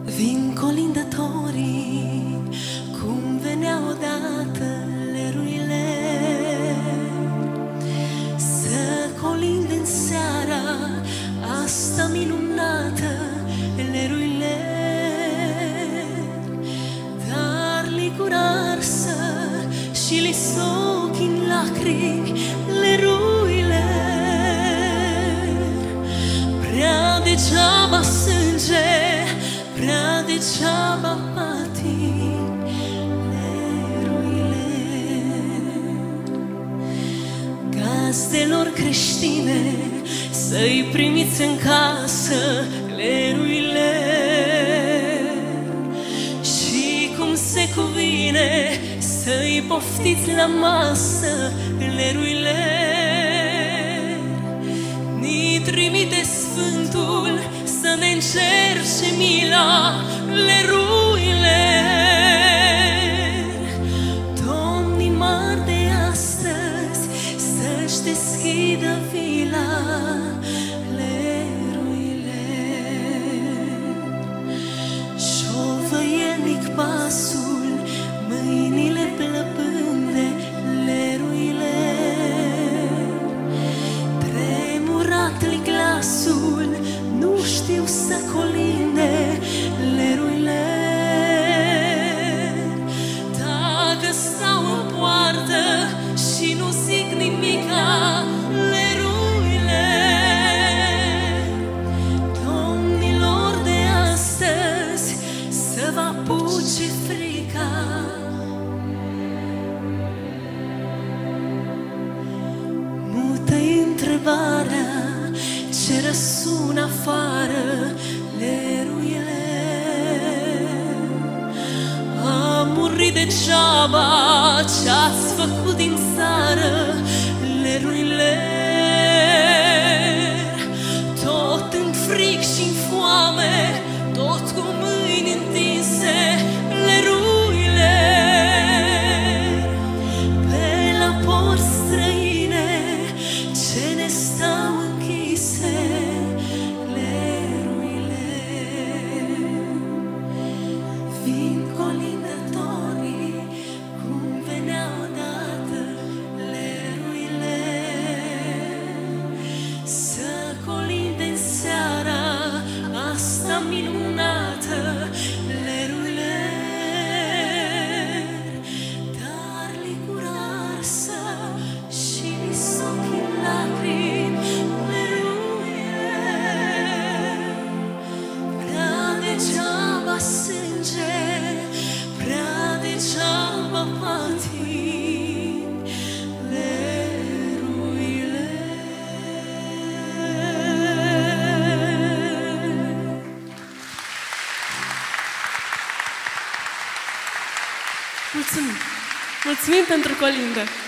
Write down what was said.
Vin colindătorii, cum veneau odată leruile, să colinde în seara asta minunată leruile. Dar li curarsă și li soc în lacrimi leruile. Prea degeaba sânge, prea degeaba patim leruile. Gazdelor creștine, să-i primiți în casă leruile. Și cum se cuvine, să-i poftiți la masă leruile. Ni trimite Sfântul să ne încerce mila leruile. Domnii mari de astăzi să-și deschidă vila leruile. Șovăielnic pasul, mâinile plăpânde leruile. Tremurat-li glasul, nu știu să colinde leruile. Dacă stau în poartă și nu zic nimica leruile. Domnilor de astăzi să vă apuce frica. Mută-i întrebarea ce răsună afară leruile. A murit degeaba ce-ați făcut din țară leruile. Tot în fric și-n foame, tot cu mâini întinse leruile. Pe la porți străine ce ne stau închise leruile. Vin colindătorii, cum veneau odată leruile, să colinde în seara asta minunată leruile. Dar li curarsă și li soc în lacrimi leruile. Prea degeaba sânge, prea degeaba patim leruile. Mulțumim! Mulțumim pentru colindă!